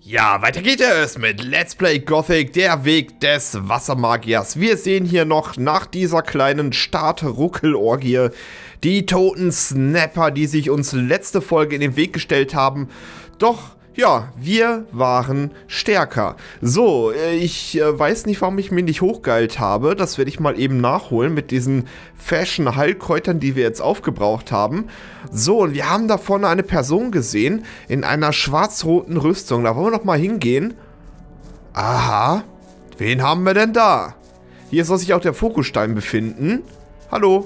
Ja, weiter geht es mit Let's Play Gothic, der Weg des Wassermagiers. Wir sehen hier noch nach dieser kleinen Start-Ruckel-Orgie die toten Snapper, die sich uns letzte Folge in den Weg gestellt haben. Doch, ja, wir waren stärker. So, ich weiß nicht, warum ich mich nicht hochgeheilt habe. Das werde ich mal eben nachholen mit diesen Fashion-Heilkräutern, die wir jetzt aufgebraucht haben. So, und wir haben da vorne eine Person gesehen in einer schwarz-roten Rüstung. Da wollen wir noch mal hingehen. Aha, wen haben wir denn da? Hier soll sich auch der Fokusstein befinden. Hallo.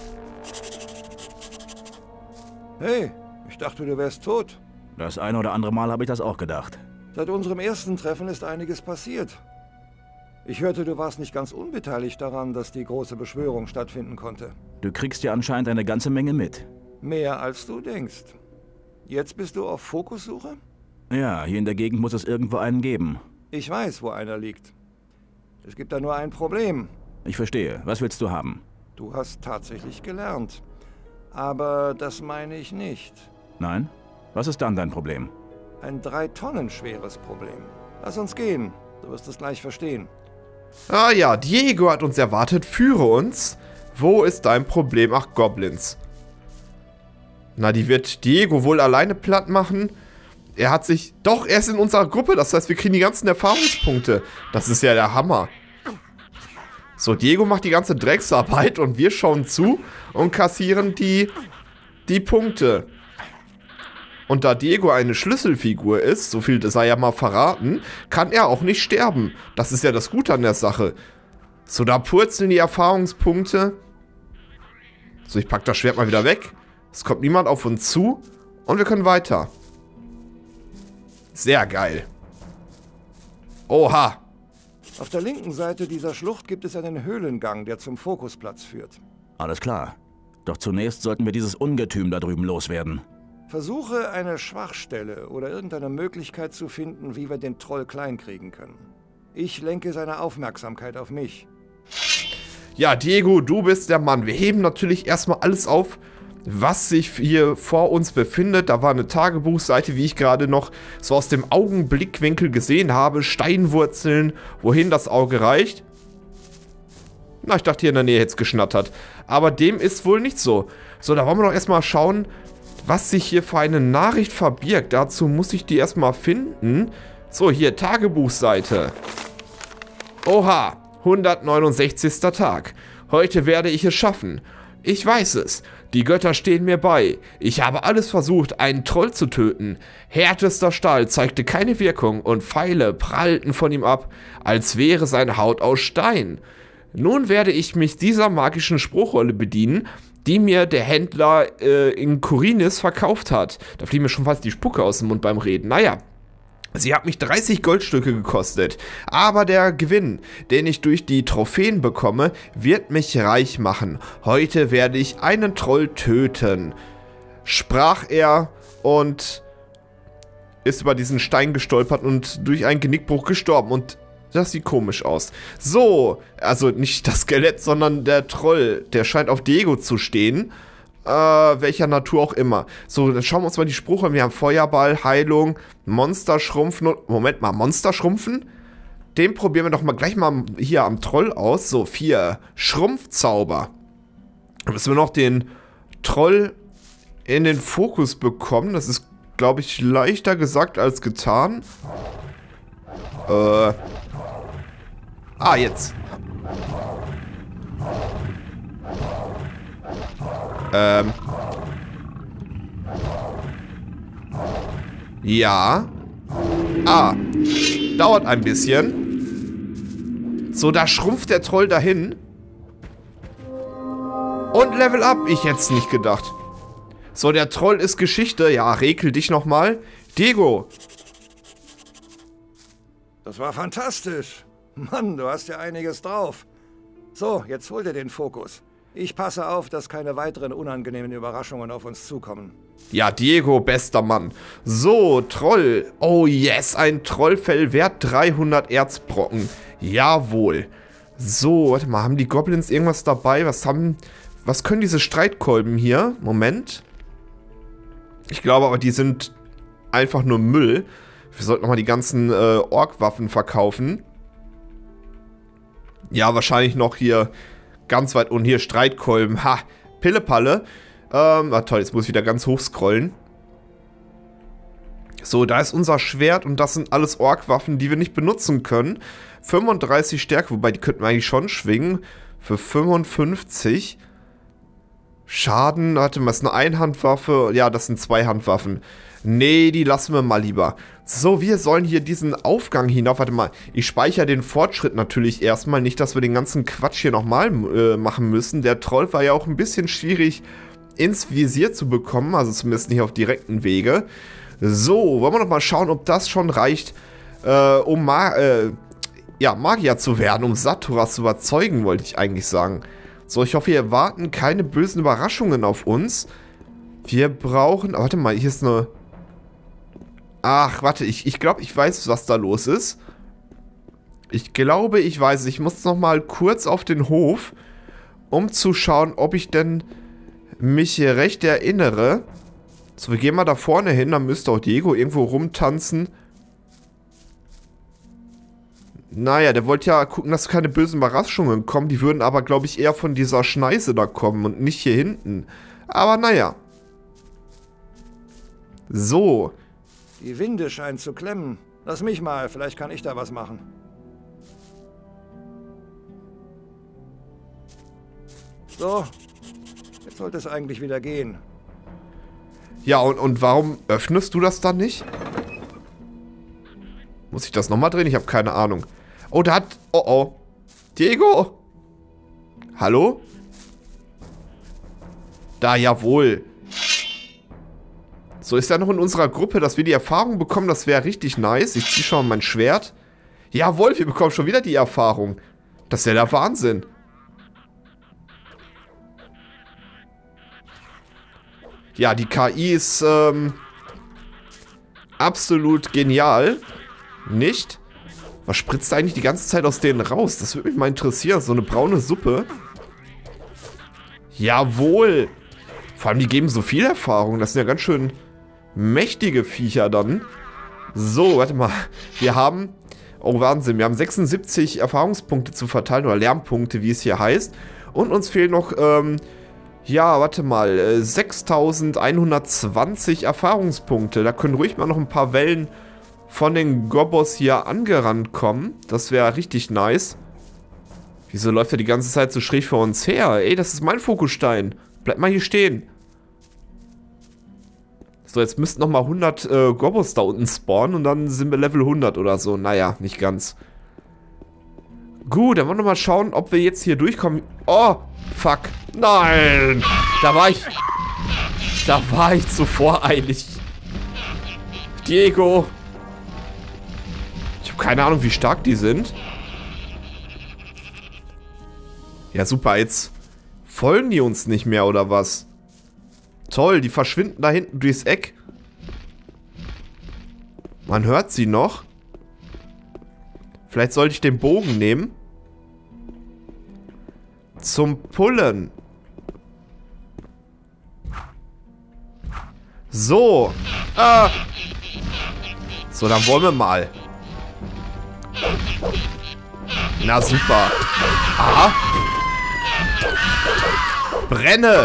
Hey, ich dachte, du wärst tot. Das ein oder andere Mal habe ich das auch gedacht. Seit unserem ersten Treffen ist einiges passiert. Ich hörte, du warst nicht ganz unbeteiligt daran, dass die große Beschwörung stattfinden konnte. Du kriegst ja anscheinend eine ganze Menge mit. Mehr als du denkst. Jetzt bist du auf Fokussuche? Ja, hier in der Gegend muss es irgendwo einen geben. Ich weiß, wo einer liegt. Es gibt da nur ein Problem. Ich verstehe. Was willst du haben? Du hast tatsächlich gelernt. Aber das meine ich nicht. Nein? Was ist dann dein Problem? Ein 3 Tonnen schweres Problem. Lass uns gehen. Du wirst es gleich verstehen. Ah ja, Diego hat uns erwartet. Führe uns. Wo ist dein Problem? Ach, Goblins. Na, die wird Diego wohl alleine platt machen. Er hat sich... Doch, er ist in unserer Gruppe. Das heißt, wir kriegen die ganzen Erfahrungspunkte. Das ist ja der Hammer. So, Diego macht die ganze Drecksarbeit und wir schauen zu und kassieren die Punkte. Und da Diego eine Schlüsselfigur ist, so viel sei ja mal verraten, kann er auch nicht sterben. Das ist ja das Gute an der Sache. So, da purzeln die Erfahrungspunkte. So, ich pack das Schwert mal wieder weg. Es kommt niemand auf uns zu. Und wir können weiter. Sehr geil. Oha. Auf der linken Seite dieser Schlucht gibt es einen Höhlengang, der zum Fokusplatz führt. Alles klar. Doch zunächst sollten wir dieses Ungetüm da drüben loswerden. Versuche eine Schwachstelle oder irgendeine Möglichkeit zu finden, wie wir den Troll kleinkriegen können. Ich lenke seine Aufmerksamkeit auf mich. Ja, Diego, du bist der Mann. Wir heben natürlich erstmal alles auf, was sich hier vor uns befindet. Da war eine Tagebuchseite, wie ich gerade noch so aus dem Augenblickwinkel gesehen habe. Steinwurzeln, wohin das Auge reicht. Na, ich dachte, hier in der Nähe hätte es geschnattert. Aber dem ist wohl nicht so. So, da wollen wir doch erstmal schauen, was sich hier für eine Nachricht verbirgt. Dazu muss ich die erstmal finden. So, hier, Tagebuchseite. Oha, 169. Tag. Heute werde ich es schaffen. Ich weiß es. Die Götter stehen mir bei. Ich habe alles versucht, einen Troll zu töten. Härtester Stahl zeigte keine Wirkung und Pfeile prallten von ihm ab, als wäre seine Haut aus Stein. Nun werde ich mich dieser magischen Spruchrolle bedienen, die mir der Händler in Khorinis verkauft hat. Da fliegt mir schon fast die Spucke aus dem Mund beim Reden. Naja, sie hat mich 30 Goldstücke gekostet. Aber der Gewinn, den ich durch die Trophäen bekomme, wird mich reich machen. Heute werde ich einen Troll töten. Sprach er und ist über diesen Stein gestolpert und durch einen Genickbruch gestorben. Und das sieht komisch aus. So, also nicht das Skelett, sondern der Troll. Der scheint auf Diego zu stehen. Welcher Natur auch immer. So, dann schauen wir uns mal die Sprüche an. Wir haben Feuerball, Heilung, Monster schrumpfen. Moment mal, Monster schrumpfen? Den probieren wir doch mal gleich mal hier am Troll aus. So, 4. Schrumpfzauber. Dann müssen wir noch den Troll in den Fokus bekommen. Das ist, glaube ich, leichter gesagt als getan. Jetzt. Ja. Dauert ein bisschen. So, da schrumpft der Troll dahin. Und Level up. Ich hätte es nicht gedacht. So, der Troll ist Geschichte. Ja, rekel dich nochmal. Diego. Das war fantastisch. Mann, du hast ja einiges drauf. So, jetzt hol dir den Fokus. Ich passe auf, dass keine weiteren unangenehmen Überraschungen auf uns zukommen. Ja, Diego, bester Mann. So, Troll. Oh yes, ein Trollfell wert 300 Erzbrocken. Jawohl. So, warte mal, haben die Goblins irgendwas dabei? Was können diese Streitkolben hier? Moment. Ich glaube aber, die sind einfach nur Müll. Wir sollten nochmal die ganzen Ork-Waffen verkaufen. Ja, wahrscheinlich noch hier ganz weit unten. Hier Streitkolben. Ha, Pillepalle. Toll, jetzt muss ich wieder ganz hoch scrollen. So, da ist unser Schwert und das sind alles Ork-Waffen, die wir nicht benutzen können. 35 Stärke, wobei die könnten wir eigentlich schon schwingen. Für 55. Schaden, warte mal, ist eine Einhandwaffe. Ja, das sind Zweihandwaffen. Nee, die lassen wir mal lieber. So, wir sollen hier diesen Aufgang hinauf. Warte mal, ich speichere den Fortschritt natürlich erstmal. Nicht, dass wir den ganzen Quatsch hier nochmal machen müssen. Der Troll war ja auch ein bisschen schwierig ins Visier zu bekommen. Also zumindest nicht auf direkten Wege. So, wollen wir noch mal schauen, ob das schon reicht, um Magier zu werden, um Saturas zu überzeugen, wollte ich eigentlich sagen. So, ich hoffe, hier warten keine bösen Überraschungen auf uns. Wir brauchen... warte mal, hier ist eine... Ach, warte, ich glaube, ich weiß, was da los ist. Ich glaube, ich weiß es. Ich muss noch mal kurz auf den Hof, um zu schauen, ob ich denn mich hier recht erinnere. So, wir gehen mal da vorne hin, dann müsste auch Diego irgendwo rumtanzen. Naja, der wollte ja gucken, dass keine bösen Überraschungen kommen. Die würden aber, glaube ich, eher von dieser Schneise da kommen und nicht hier hinten. Aber naja. So. Die Winde scheinen zu klemmen. Lass mich mal, vielleicht kann ich da was machen. So, jetzt sollte es eigentlich wieder gehen. Ja, und warum öffnest du das dann nicht? Muss ich das nochmal drehen? Ich habe keine Ahnung. Oh, da hat... Oh, oh. Diego? Hallo? Da, jawohl. So, ist er noch in unserer Gruppe, dass wir die Erfahrung bekommen? Das wäre richtig nice. Ich ziehe schon mal mein Schwert. Jawohl, wir bekommen schon wieder die Erfahrung. Das ist ja der Wahnsinn. Ja, die KI ist absolut genial. Nicht? Was spritzt eigentlich die ganze Zeit aus denen raus? Das würde mich mal interessieren. So eine braune Suppe. Jawohl. Vor allem, die geben so viel Erfahrung. Das sind ja ganz schön mächtige Viecher dann. So, warte mal. Wir haben... Oh, Wahnsinn. Wir haben 76 Erfahrungspunkte zu verteilen. Oder Lernpunkte, wie es hier heißt. Und uns fehlen noch... ja, warte mal. 6120 Erfahrungspunkte. Da können ruhig mal noch ein paar Wellen von den Gobos hier angerannt kommen. Das wäre richtig nice. Wieso läuft er die ganze Zeit so schräg vor uns her? Ey, das ist mein Fokusstein. Bleib mal hier stehen. So, jetzt müssten nochmal 100 Gobos da unten spawnen und dann sind wir Level 100 oder so. Naja, nicht ganz. Gut, dann wollen wir mal schauen, ob wir jetzt hier durchkommen. Oh, fuck. Nein! Da war ich zu voreilig. Diego. Ich habe keine Ahnung, wie stark die sind. Ja, super, jetzt folgen die uns nicht mehr, oder was? Toll, die verschwinden da hinten durchs Eck. Man hört sie noch. Vielleicht sollte ich den Bogen nehmen. Zum Pullen. So. So, dann wollen wir mal. Na, super. Aha. Brenne.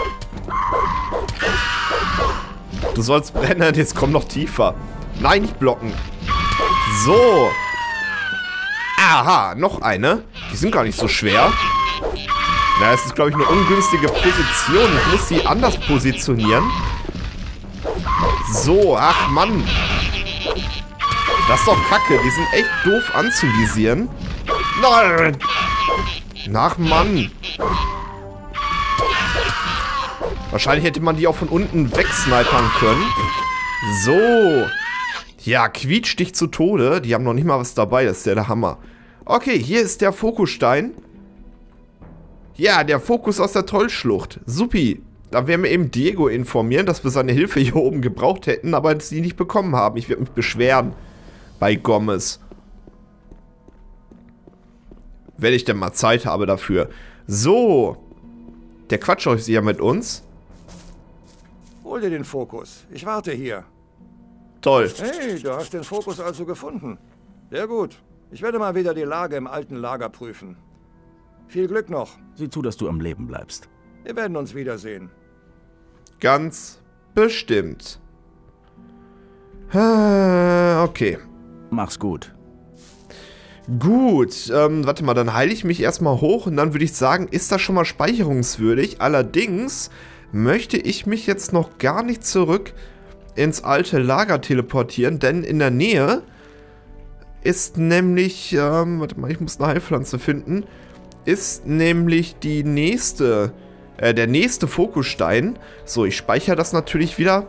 Du sollst brennen, jetzt komm noch tiefer. Nein, nicht blocken. So. Aha, noch eine. Die sind gar nicht so schwer. Na, es ist, glaube ich, eine ungünstige Position. Ich muss sie anders positionieren. So, ach Mann. Das ist doch kacke. Die sind echt doof anzuvisieren. Nein. Ach Mann. Wahrscheinlich hätte man die auch von unten wegsnipern können. So. Ja, quietscht dich zu Tode. Die haben noch nicht mal was dabei. Das ist ja der Hammer. Okay, hier ist der Fokusstein. Ja, der Fokus aus der Trollschlucht. Supi. Da werden wir eben Diego informieren, dass wir seine Hilfe hier oben gebraucht hätten, aber sie nicht bekommen haben. Ich werde mich beschweren bei Gomez. Wenn ich denn mal Zeit habe dafür. So. Der quatscht euch ja mit uns. Hol dir den Fokus. Ich warte hier. Toll. Hey, du hast den Fokus also gefunden. Sehr gut. Ich werde mal wieder die Lage im alten Lager prüfen. Viel Glück noch. Sieh zu, dass du am Leben bleibst. Wir werden uns wiedersehen. Ganz bestimmt. Okay. Mach's gut. Gut, warte mal, dann heile ich mich erstmal hoch und dann würde ich sagen, ist das schon mal speicherungswürdig. Allerdings möchte ich mich jetzt noch gar nicht zurück ins alte Lager teleportieren, denn in der Nähe ist nämlich, warte mal, ich muss eine Heilpflanze finden, ist nämlich der nächste Fokusstein. So, ich speichere das natürlich wieder.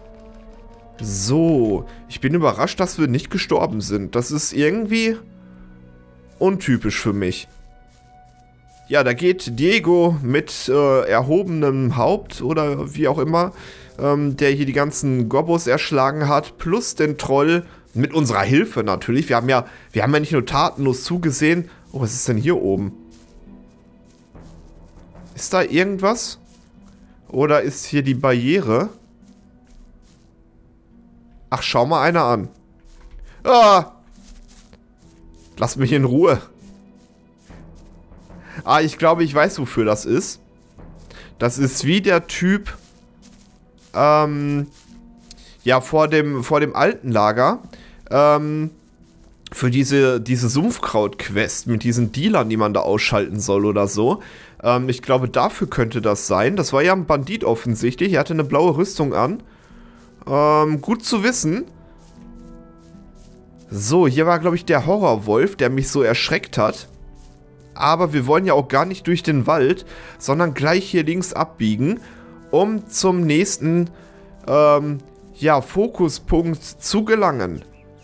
So, ich bin überrascht, dass wir nicht gestorben sind. Das ist irgendwie untypisch für mich. Ja, da geht Diego mit erhobenem Haupt oder wie auch immer, der hier die ganzen Gobbos erschlagen hat, plus den Troll mit unserer Hilfe natürlich. Wir haben ja nicht nur tatenlos zugesehen. Oh, was ist denn hier oben? Ist da irgendwas? Oder ist hier die Barriere? Ach, schau mal einer an. Ah! Lass mich in Ruhe. Ah, ich glaube, ich weiß, wofür das ist. Das ist wie der Typ, ja, vor dem alten Lager, für diese Sumpfkraut-Quest mit diesen Dealern, die man da ausschalten soll oder so. Ich glaube, dafür könnte das sein. Das war ja ein Bandit offensichtlich. Er hatte eine blaue Rüstung an. Gut zu wissen. So, hier war, glaube ich, der Horrorwolf, der mich so erschreckt hat. Aber wir wollen ja auch gar nicht durch den Wald, sondern gleich hier links abbiegen, um zum nächsten, ja, Fokuspunkt zu gelangen.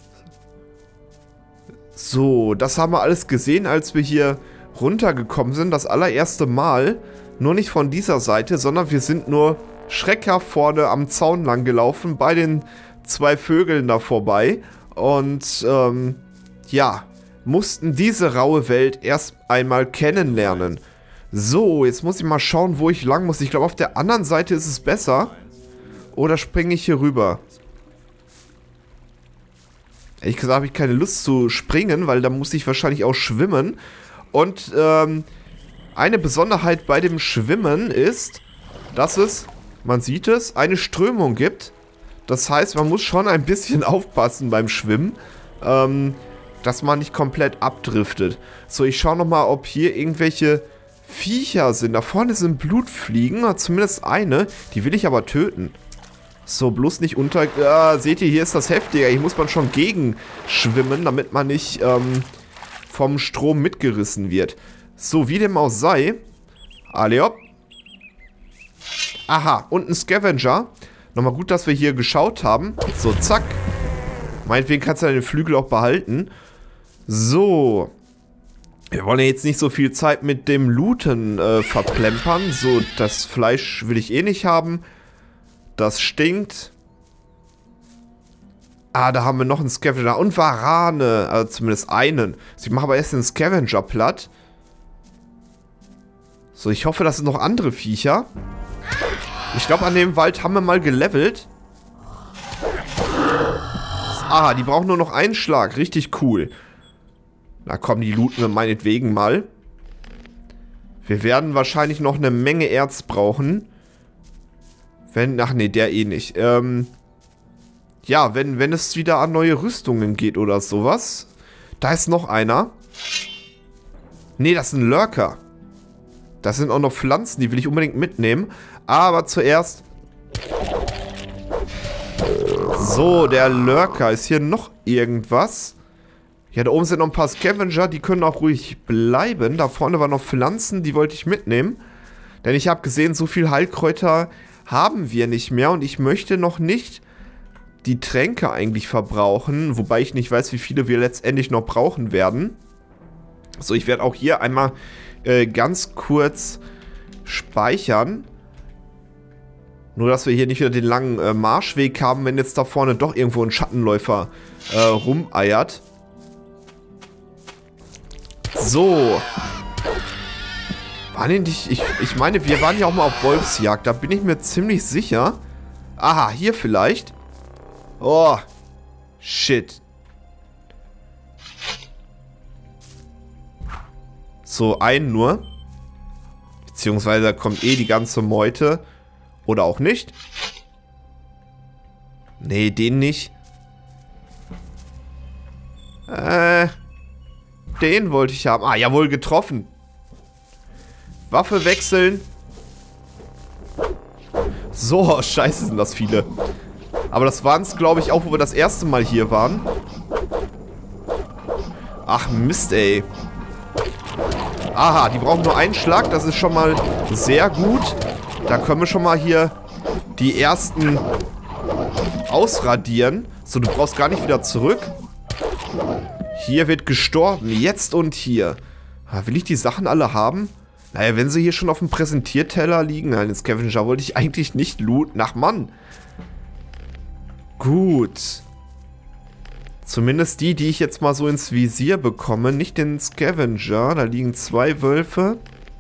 So, das haben wir alles gesehen, als wir hier runtergekommen sind. Das allererste Mal. Nur nicht von dieser Seite, sondern wir sind nur schreckhaft vorne am Zaun lang gelaufen, bei den zwei Vögeln da vorbei. Und, ja, mussten diese raue Welt erst einmal kennenlernen. So, jetzt muss ich mal schauen, wo ich lang muss. Ich glaube, auf der anderen Seite ist es besser. Oder springe ich hier rüber? Ehrlich gesagt habe ich keine Lust zu springen, weil da muss ich wahrscheinlich auch schwimmen. Und eine Besonderheit bei dem Schwimmen ist, dass es, man sieht es, eine Strömung gibt. Das heißt, man muss schon ein bisschen aufpassen beim Schwimmen, dass man nicht komplett abdriftet. So, ich schaue nochmal, ob hier irgendwelche Viecher sind. Da vorne sind Blutfliegen, zumindest eine. Die will ich aber töten. So, bloß nicht unter... seht ihr, hier ist das heftiger. Hier muss man schon gegen schwimmen, damit man nicht vom Strom mitgerissen wird. So, wie dem auch sei. Alle hopp. Aha, und ein Scavenger. Nochmal gut, dass wir hier geschaut haben. So, zack. Meinetwegen kannst du deine Flügel auch behalten. So. Wir wollen ja jetzt nicht so viel Zeit mit dem Looten verplempern. So, das Fleisch will ich eh nicht haben. Das stinkt. Ah, da haben wir noch einen Scavenger. Und Warane. Also zumindest einen. Ich mache aber erst den Scavenger platt. So, ich hoffe, das sind noch andere Viecher. Ich glaube, an dem Wald haben wir mal gelevelt. Ah, die brauchen nur noch einen Schlag. Richtig cool. Na komm, die looten wir meinetwegen mal. Wir werden wahrscheinlich noch eine Menge Erz brauchen. Ach nee, der eh nicht. Ja, wenn es wieder an neue Rüstungen geht oder sowas. Da ist noch einer. Nee, das ist ein Lurker. Das sind auch noch Pflanzen, die will ich unbedingt mitnehmen. Aber zuerst... So, der Lurker. Ist hier noch irgendwas? Ja, da oben sind noch ein paar Scavenger. Die können auch ruhig bleiben. Da vorne waren noch Pflanzen, die wollte ich mitnehmen. Denn ich habe gesehen, so viel Heilkräuter haben wir nicht mehr. Und ich möchte noch nicht die Tränke eigentlich verbrauchen. Wobei ich nicht weiß, wie viele wir letztendlich noch brauchen werden. So, ich werde auch hier einmal ganz kurz speichern. Nur, dass wir hier nicht wieder den langen Marschweg haben, wenn jetzt da vorne doch irgendwo ein Schattenläufer rumeiert. So. Ich meine, wir waren ja auch mal auf Wolfsjagd. Da bin ich mir ziemlich sicher. Aha, hier vielleicht. Oh, Shit. So, einen nur. Beziehungsweise da kommt eh die ganze Meute. Oder auch nicht. Nee, den nicht. Den wollte ich haben. Ah, jawohl, getroffen. Waffe wechseln. So, scheiße sind das viele. Aber das waren es, glaube ich, auch, wo wir das erste Mal hier waren. Ach, Mist, ey. Aha, die brauchen nur einen Schlag. Das ist schon mal sehr gut. Da können wir schon mal hier die ersten ausradieren. So, du brauchst gar nicht wieder zurück. Hier wird gestorben. Jetzt und hier. Will ich die Sachen alle haben? Naja, wenn sie hier schon auf dem Präsentierteller liegen. Nein, den Scavenger wollte ich eigentlich nicht looten. Ach, Mann. Gut. Zumindest die ich jetzt mal so ins Visier bekomme. Nicht den Scavenger. Da liegen 2 Wölfe.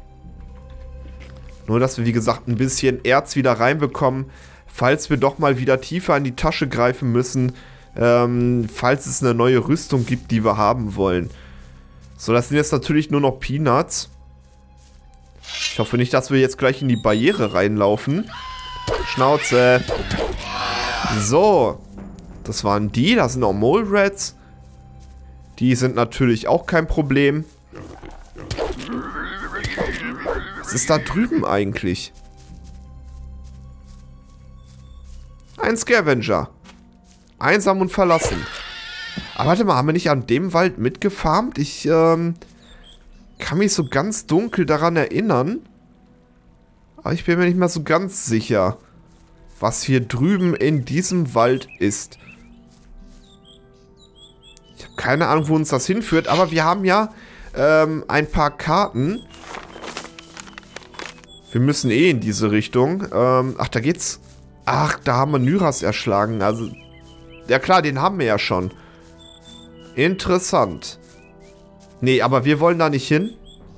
Nur, dass wir, wie gesagt, ein bisschen Erz wieder reinbekommen. Falls wir doch mal wieder tiefer in die Tasche greifen müssen. Falls es eine neue Rüstung gibt, die wir haben wollen. So, das sind jetzt natürlich nur noch Peanuts. Ich hoffe nicht, dass wir jetzt gleich in die Barriere reinlaufen. Schnauze. So. Das waren die. Das sind auch Mole Rats. Die sind natürlich auch kein Problem. Was ist da drüben eigentlich? Ein Scavenger. Einsam und verlassen. Aber warte mal, haben wir nicht an dem Wald mitgefarmt? Ich kann mich so ganz dunkel daran erinnern. Aber ich bin mir nicht mehr so ganz sicher, was hier drüben in diesem Wald ist. Ich habe keine Ahnung, wo uns das hinführt. Aber wir haben ja ein paar Karten. Wir müssen eh in diese Richtung. Ach, da geht's. Ach, da haben wir Nyras erschlagen. Also, ja klar, den haben wir ja schon. Interessant. Nee, aber wir wollen da nicht hin.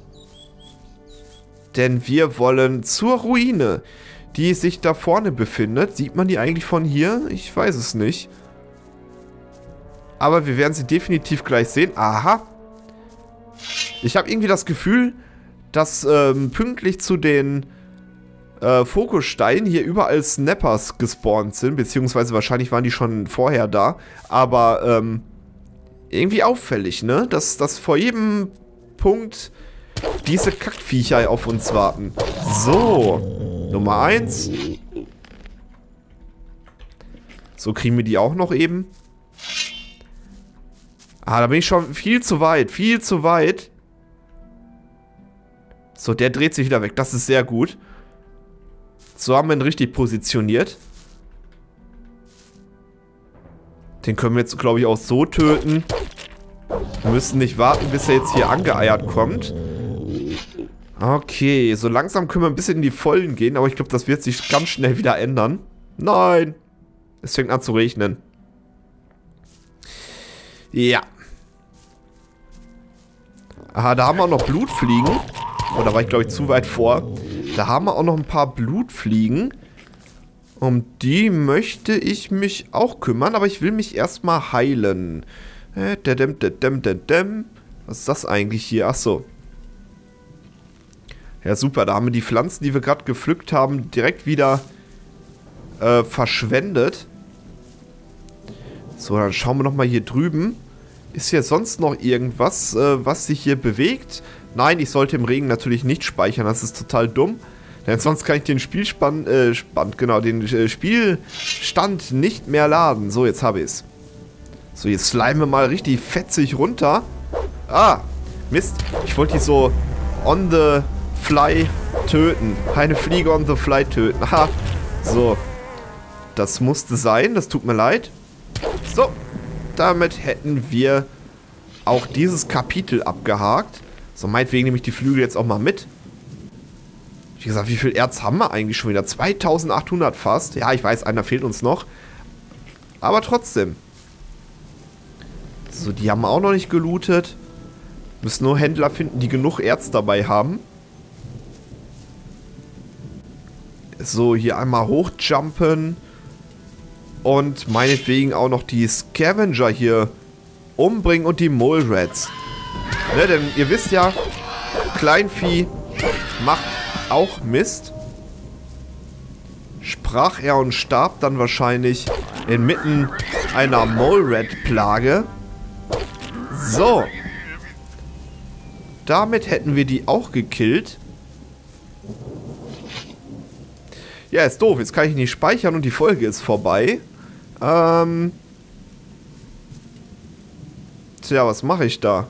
Denn wir wollen zur Ruine, die sich da vorne befindet. Sieht man die eigentlich von hier? Ich weiß es nicht. Aber wir werden sie definitiv gleich sehen. Aha. Ich habe irgendwie das Gefühl, dass pünktlich zu den Fokussteinen hier überall Snappers gespawnt sind. Beziehungsweise wahrscheinlich waren die schon vorher da. Aber irgendwie auffällig, ne? Dass vor jedem Punkt diese Kackviecher auf uns warten. So. Nummer 1. So kriegen wir die auch noch eben. Ah, da bin ich schon viel zu weit. Viel zu weit. So, der dreht sich wieder weg. Das ist sehr gut. So haben wir ihn richtig positioniert. Den können wir jetzt, glaube ich, auch so töten. Wir müssen nicht warten, bis er jetzt hier angeeiert kommt. Okay, so langsam können wir ein bisschen in die Vollen gehen, aber ich glaube, das wird sich ganz schnell wieder ändern. Nein! Es fängt an zu regnen. Ja. Aha, da haben wir auch noch Blutfliegen. Oh, da war ich, glaube ich, zu weit vor. Da haben wir auch noch ein paar Blutfliegen. Um die möchte ich mich auch kümmern, aber ich will mich erstmal heilen. Was ist das eigentlich hier? Achso. Ja, super. Da haben wir die Pflanzen, die wir gerade gepflückt haben, direkt wieder verschwendet. So, dann schauen wir nochmal hier drüben. Ist hier sonst noch irgendwas, was sich hier bewegt? Nein, ich sollte im Regen natürlich nicht speichern. Das ist total dumm. Denn sonst kann ich den Spielstand nicht mehr laden. So, jetzt habe ich es. So, jetzt slimen wir mal richtig fetzig runter. Ah, Mist. Ich wollte die so on the fly töten. Eine Fliege on the fly töten. Ha. So. Das musste sein. Das tut mir leid. So. Damit hätten wir auch dieses Kapitel abgehakt. So, meinetwegen nehme ich die Flügel jetzt auch mal mit. Wie gesagt, wie viel Erz haben wir eigentlich schon wieder? 2800 fast. Ja, ich weiß, einer fehlt uns noch. Aber trotzdem. So, die haben wir auch noch nicht gelootet. Müssen nur Händler finden, die genug Erz dabei haben. So, hier einmal hochjumpen. Und meinetwegen auch noch die Scavenger hier umbringen und die Mole Rats. Ne, denn ihr wisst ja, Kleinvieh macht auch Mist. Sprach er und starb dann wahrscheinlich inmitten einer Mole Rat Plage. So. Damit hätten wir die auch gekillt. Ja, ist doof. Jetzt kann ich nicht speichern und die Folge ist vorbei. Tja, was mache ich da?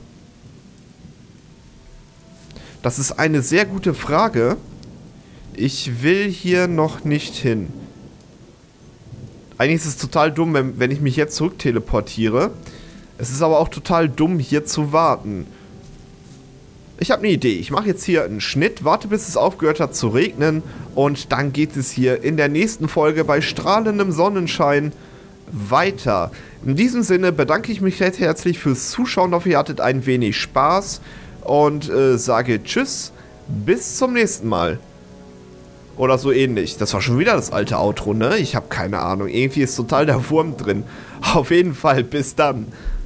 Das ist eine sehr gute Frage. Ich will hier noch nicht hin. Eigentlich ist es total dumm, wenn ich mich jetzt zurück teleportiere. Es ist aber auch total dumm, hier zu warten. Ich habe eine Idee. Ich mache jetzt hier einen Schnitt, warte bis es aufgehört hat zu regnen und dann geht es hier in der nächsten Folge bei strahlendem Sonnenschein weiter. In diesem Sinne bedanke ich mich recht herzlich fürs Zuschauen. Hoffe, ihr hattet ein wenig Spaß und sage Tschüss, bis zum nächsten Mal. Oder so ähnlich. Das war schon wieder das alte Outro, ne? Ich habe keine Ahnung. Irgendwie ist total der Wurm drin. Auf jeden Fall, bis dann.